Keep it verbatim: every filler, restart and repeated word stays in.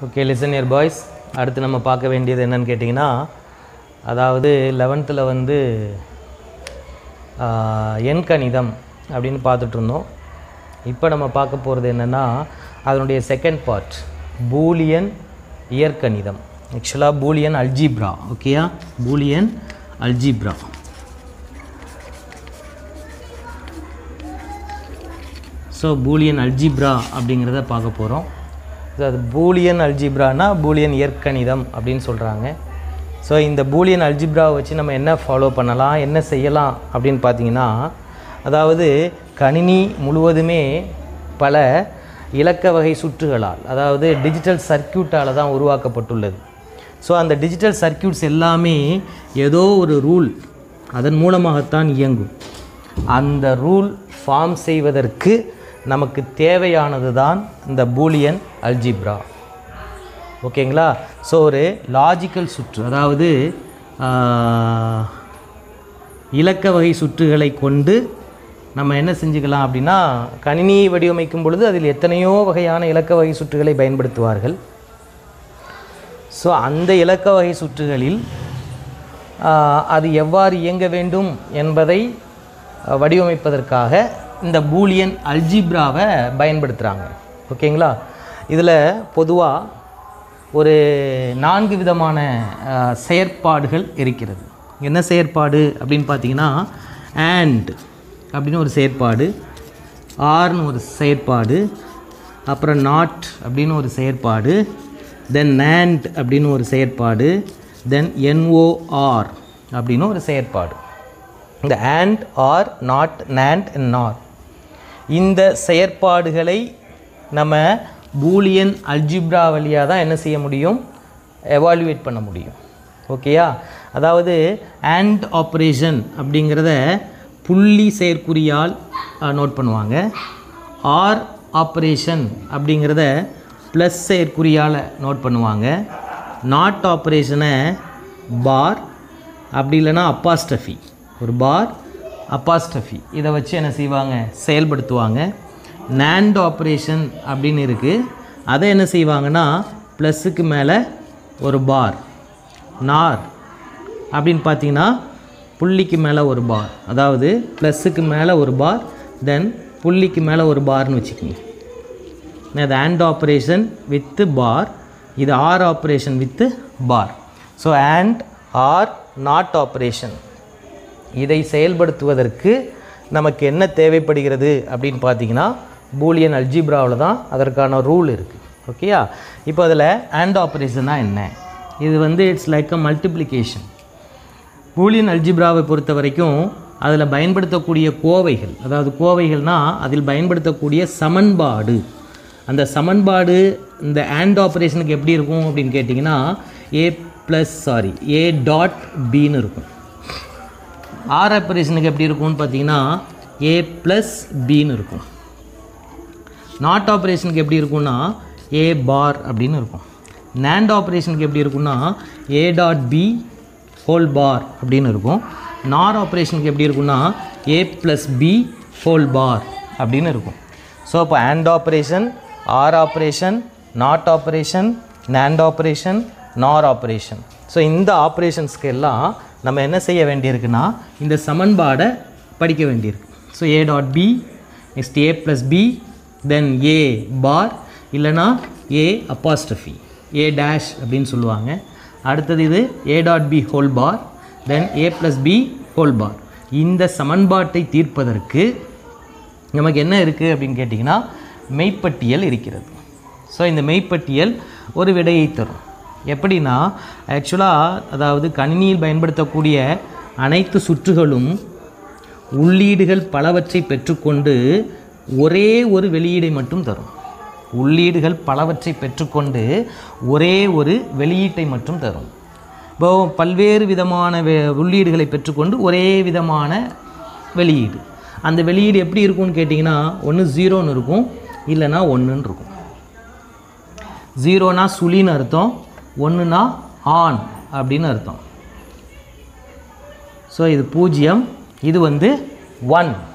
Okay, listen year boys. அடுத்து நம்ம பார்க்க வேண்டியது என்னன்னு கேட்டிங்கன்னா, அதாவது லெவன்த்தில் வந்து எண் கணிதம் அப்படின்னு பார்த்துட்ருந்தோம். இப்போ நம்ம பார்க்க போகிறது என்னென்னா, அதனுடைய செகண்ட் பார்ட் பூலியன் இயற்கணிதம். ஆக்சுவலாக பூலியன் அல்ஜிப்ரா. ஓகேயா, Boolean algebra. So Boolean algebra அப்படிங்கிறத பார்க்க போகிறோம். அது பூலியன் அல்ஜிப்ரானா பூலியன் இயற்கணிதம் அப்படின்னு சொல்கிறாங்க. ஸோ இந்த பூலியன் அல்ஜிப்ராவை வச்சு நம்ம என்ன ஃபாலோ பண்ணலாம், என்ன செய்யலாம் அப்படின்னு பார்த்தீங்கன்னா, அதாவது கணினி முழுவதுமே பல இலக்க வகை சுற்றுகளால், அதாவது டிஜிட்டல் சர்க்கியூட்டால் தான் உருவாக்கப்பட்டுள்ளது. ஸோ அந்த டிஜிட்டல் சர்க்கியூட்ஸ் எல்லாமே ஏதோ ஒரு ரூல் அதன் மூலமாகத்தான் இயங்கும். அந்த ரூல் ஃபார்ம் செய்வதற்கு நமக்கு தேவையானது தான் இந்த பூலியன் அல்ஜிப்ரா. ஓகேங்களா? ஸோ ஒரு லாஜிக்கல் சுற்று, அதாவது இலக்க வகை சுற்றுகளை கொண்டு நம்ம என்ன செஞ்சுக்கலாம் அப்படின்னா, கணினியை வடிவமைக்கும் பொழுது அதில் எத்தனையோ வகையான இலக்க வகை சுற்றுகளை பயன்படுத்துவார்கள். ஸோ அந்த இலக்க வகை சுற்றுகளில் அது எவ்வாறு இயங்க வேண்டும் என்பதை வடிவமைப்பதற்காக இந்த பூலியன் அல்ஜிப்ராவை பயன்படுத்துகிறாங்க. ஓகேங்களா? இதில் பொதுவாக ஒரு நான்கு விதமான செயற்பாடுகள் இருக்கிறது. என்ன செயற்பாடு அப்படின்னு பார்த்தீங்கன்னா, அண்ட் அப்படின்னு ஒரு செயற்பாடு, ஆர்னு ஒரு செயற்பாடு, அப்புறம் நாட் அப்படின்னு ஒரு செயற்பாடு, தென் நேண்ட் அப்படின்னு ஒரு செயற்பாடு, தென் என்ஓஆர் அப்படின்னு ஒரு செயற்பாடு. இந்த and, or, not, NAND and NOR, இந்த செயற்பாடுகளை நம்ம பூலியன் அல்ஜிப்ரா வழியாக தான் என்ன செய்ய முடியும், எவாலுவேட் பண்ண முடியும். ஓகேயா? அதாவது அண்ட் ஆப்ரேஷன் அப்படிங்கிறத புள்ளி செயற்குறியால் நோட் பண்ணுவாங்க. ஆர் ஆப்ரேஷன் அப்படிங்கிறத ப்ளஸ் செயற்குறியால் நோட் பண்ணுவாங்க. நாட் ஆப்ரேஷனை பார், அப்படி இல்லைன்னா அப்பாஸ்டஃபி, ஒரு பார் அப்பாஸ்டஃபி, இதை வச்சு என்ன செய்வாங்க, செயல்படுத்துவாங்க. நேண்ட் ஆப்ரேஷன் அப்படின்னு இருக்குது, அதை என்ன செய்வாங்கன்னா ப்ளஸுக்கு மேலே ஒரு பார். நார் அப்படின்னு பார்த்தீங்கன்னா புள்ளிக்கு மேலே ஒரு பார், அதாவது ப்ளஸுக்கு மேலே ஒரு பார், தென் புள்ளிக்கு மேலே ஒரு பார்னு வச்சுக்கோங்க. இது அண்ட் ஆப்ரேஷன் வித்து பார், இது or operation with bar. So and, or, not operation இதை செயல்படுத்துவதற்கு நமக்கு என்ன தேவைப்படுகிறது அப்படின்னு பார்த்தீங்கன்னா, பூலியன் அல்ஜிப்ராவில் தான் அதற்கான ரூல் இருக்குது. ஓகேயா? இப்போ அதில் அண்ட் ஆப்ரேஷன்னா என்ன, இது வந்து it's like a multiplication. Boolean அல்ஜிப்ராவை பொறுத்த வரைக்கும் அதில் பயன்படுத்தக்கூடிய கோவைகள், அதாவது கோவைகள்னால் அதில் பயன்படுத்தக்கூடிய சமன்பாடு, அந்த சமன்பாடு இந்த அண்ட் ஆப்ரேஷனுக்கு எப்படி இருக்கும் அப்படின்னு கேட்டிங்கன்னா, A plus sorry A dot பின்னு இருக்கும். ஆர் ஆப்ரேஷனுக்கு எப்படி இருக்கும்னு பார்த்தீங்கன்னா ஏ ப்ளஸ் பின்னு இருக்கும். நாட் ஆப்ரேஷனுக்கு எப்படி இருக்கும்னா ஏ பார் அப்படின்னு இருக்கும். நேண்ட் ஆப்ரேஷனுக்கு எப்படி இருக்கும்னா A dot B whole bar அப்படின்னு இருக்கும். நார் ஆப்ரேஷனுக்கு எப்படி இருக்கும்னா A plus B whole bar அப்படின்னு இருக்கும். ஸோ இப்போ and operation, or operation, not operation, NAND operation, NOR operation. So இந்த ஆப்ரேஷன்ஸ்க்கு எல்லாம் நம்ம என்ன செய்ய வேண்டியிருக்குன்னா, இந்த சமன்பாடை படிக்க வேண்டியிருக்கு. So A dot B, next A plus B, then A bar, இல்லைனா ஏ அப்பாஸ்டஃபி, ஏ டேஷ் அப்படின்னு சொல்லுவாங்க. அடுத்தது இது A dot B whole bar, then A plus B whole bar. இந்த சமன்பாட்டை தீர்ப்பதற்கு நமக்கு என்ன இருக்குது அப்படின்னு கேட்டிங்கன்னா, மெய்ப்பட்டியல் இருக்கிறது. ஸோ இந்த மெய்ப்பட்டியல் ஒரு விடையை தரும். எப்படின்னா, ஆக்சுவலாக அதாவது கணினியில் பயன்படுத்தக்கூடிய அனைத்து சுற்றுகளும் உள்ளீடுகள் பலவற்றை பெற்றுக்கொண்டு ஒரே ஒரு வெளியீடை மட்டும் தரும். உள்ளீடுகள் பலவற்றை பெற்றுக்கொண்டு ஒரே ஒரு வெளியீட்டை மட்டும் தரும். இப்போ பல்வேறு விதமான வெ உள்ளீடுகளை பெற்றுக்கொண்டு ஒரே விதமான வெளியீடு. அந்த வெளியீடு எப்படி இருக்கும்னு கேட்டிங்கன்னா, ஒன்று ஜீரோன்னு இருக்கும், இல்லைனா ஒன்றுன்னு இருக்கும். ஜீரோனா சுழின்னு அர்த்தம், ஒன்றுனா ஆன் அப்படின்னு அர்த்தம். ஸோ இது பூஜ்ஜியம், இது வந்து ஒன்